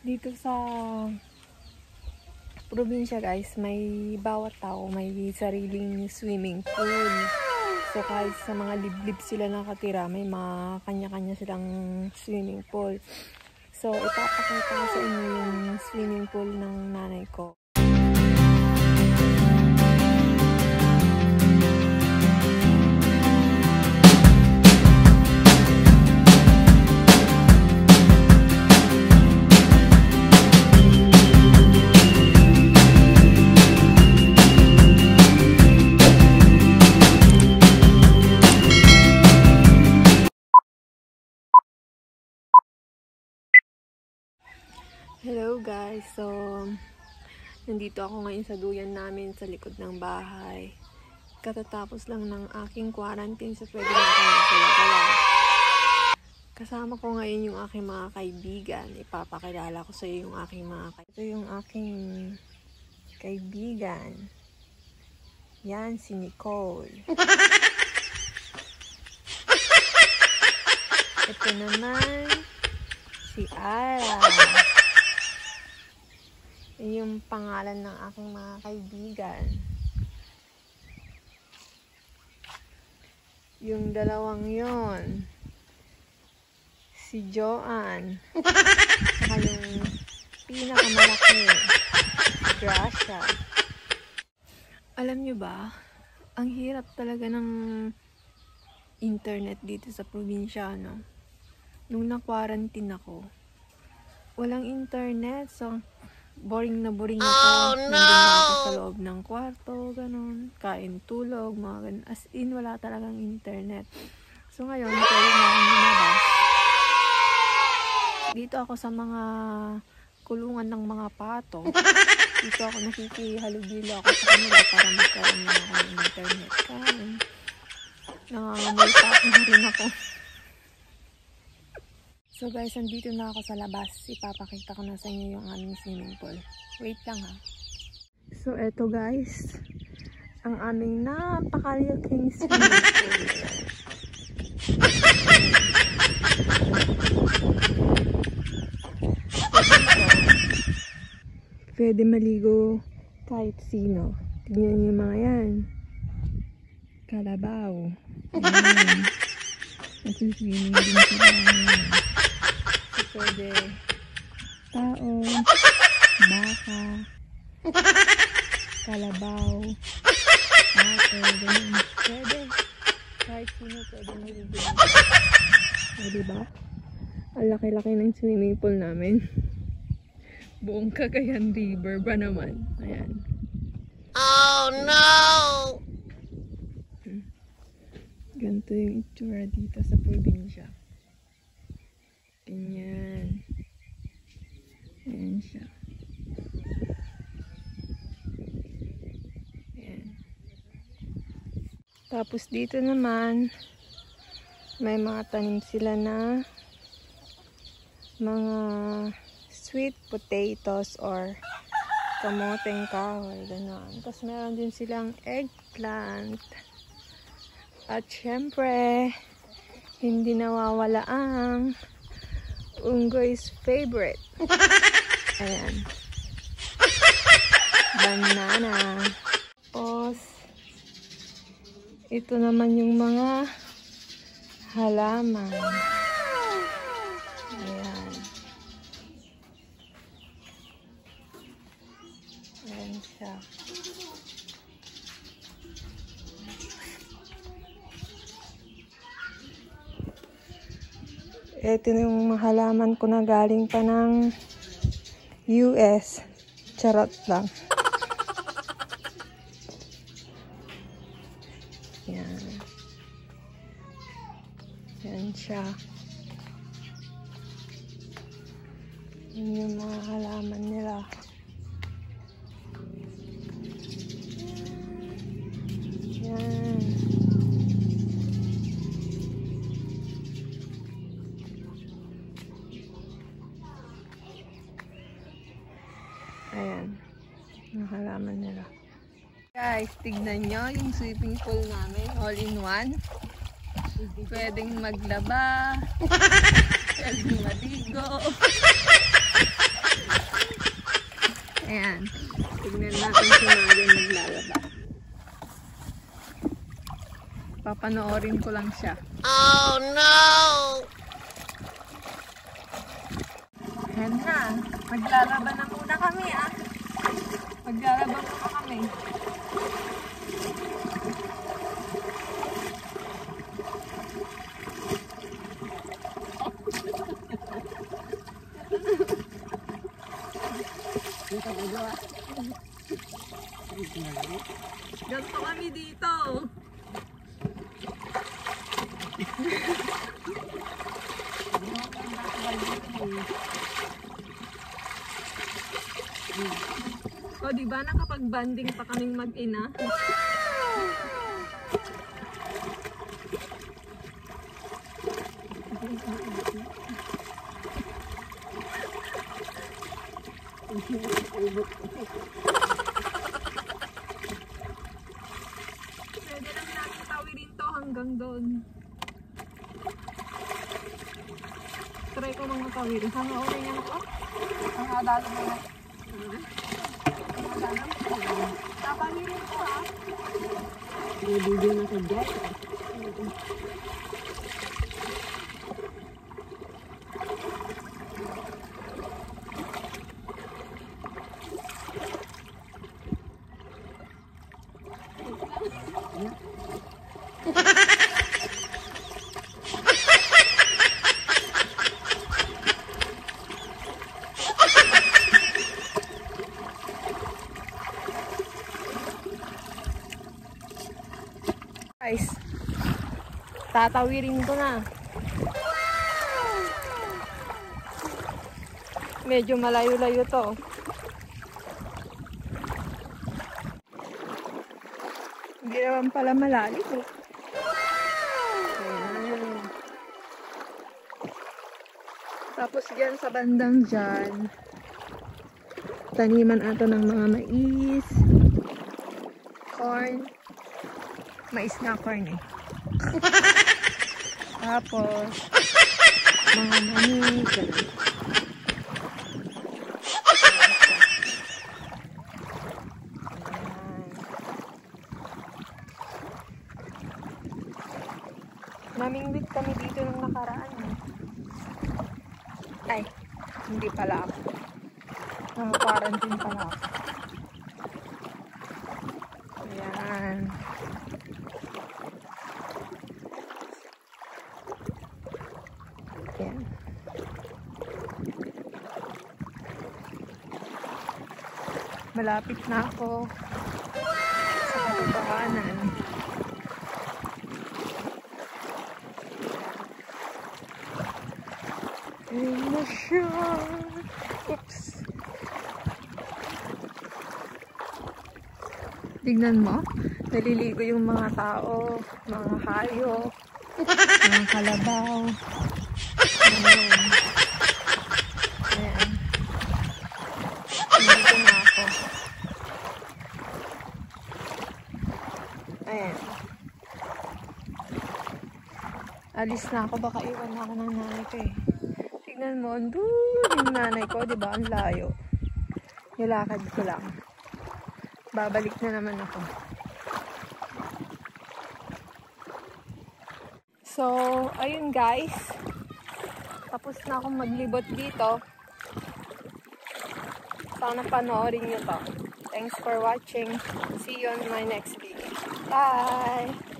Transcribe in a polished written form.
Dito sa probinsya guys, may bawat tao may sariling swimming pool. So kahit sa mga liblib sila nakatira, may mga kanya-kanya silang swimming pool. So ipapakita ko sa inyo yung swimming pool ng nanay ko. Hello guys, so nandito ako ngayon sa duyan namin sa likod ng bahay. Katatapos lang ng aking quarantine, so pwede na ako magpalagala. Kasama ko ngayon yung aking mga kaibigan. Ipapakilala ko sa iyo yung aking mga kaibigan. Ito yung aking kaibigan. Yan si Nicole. Ito naman si Ara. Yung pangalan ng aking mga kaibigan. Yung dalawang yon, si Joanne. Saka yung pinakamalaki, Gracia. Alam nyo ba, ang hirap talaga ng internet dito sa probinsya, no? Nung na-quarantine ako, walang internet, so boring na boring ako. Nandun na ako sa loob ng kwarto, ganun. Kain, tulog, mga ganun. As in, wala talagang internet. So ngayon, pwede na akong lumabas. Dito ako sa mga kulungan ng mga pato. Dito ako nakikihalubilo ako sa kanila para magkaroon na ako ng internet. Kain. Nangangamoy pa rin ako. So guys, nandito na ako sa labas. Ipapakita ko na sa inyo yung aming swimming pool. Wait lang ha. So eto guys, ang aming napakalaking swimming pool. Pwede maligo kahit sino. Tignan niyo yung mga yan. Kalabaw. Ayan. Nagsiswimming din sila. Pwede tao, baka, kalabaw, ato, ganun. Pwede. Kahit sino pwede maligo. O diba? Ang laki-laki ng swimming pool namin. Buong Cagayan River ba naman? Ayan. Oh no! Ganito yung itsura dito sa probinsya. Ganyan. Ayan siya. Ayan. Tapos dito naman, may mga tanim sila na mga sweet potatoes or kamoteng kahoy. Ganon. Tapos meron din silang eggplant. At syempre, hindi nawawala ang Unggoy's favorite. Ayan. Banana. Tapos, ito naman yung mga halaman. Ayan. Ayan siya. Ito yung halaman ko na galing pa ng US. Charot lang. Yan. Yan siya. Yan yung mga halaman nila. Yan. Ayan. Ang halaman nila. Guys, tignan nyo yung swimming pool namin. All in one. Pwedeng maglaba. Pwedeng maligo. Ayan. Tignan natin si Magan naglalaba. Papanoorin ko lang siya. Oh no! Ayan na. Maglalaba na muna kami ah. Maglalaba muna kami. Ganto kami dito. O, diba nakapag-banding pa kaming mag-ina? Pwede lang natin tawirin to hanggang doon. Try ko nang matawirin. Sana okay niya ako. Ang adalo mo na. Tapawirin ko ha. Nabigyo na sa jet. Guys, tatawirin ko na. Medyo malayo-layo to. Hindi naman pala malalim. Ayan. Tapos dyan sa bandang dyan, taniman ato ng mga mais, corn. Mais na corn eh. Tapos, mga mani, gano'n. Namingwit kami dito nung nakaraan. Ay, hindi pala ako. Naka-quarantine pala ako. Ayan. Ayan. Malapit na ako sa katotohanan. Ayan na siya. Oops. Tignan mo. Naliligo yung mga tao, mga hayop, mga kalabaw. Ayan. Ayan. Nandito na ako. Ayan. Alis na ako. Baka iwan na ako ng nanay ko eh. Tignan mo. Doon yung nanay ko. Diba? Ang layo. Nilakad ko lang. Babalik na naman ako. So, ayun guys. Tapos na akong maglibot dito. Sana panoorin nyo to. Thanks for watching. See you on my next video. Bye!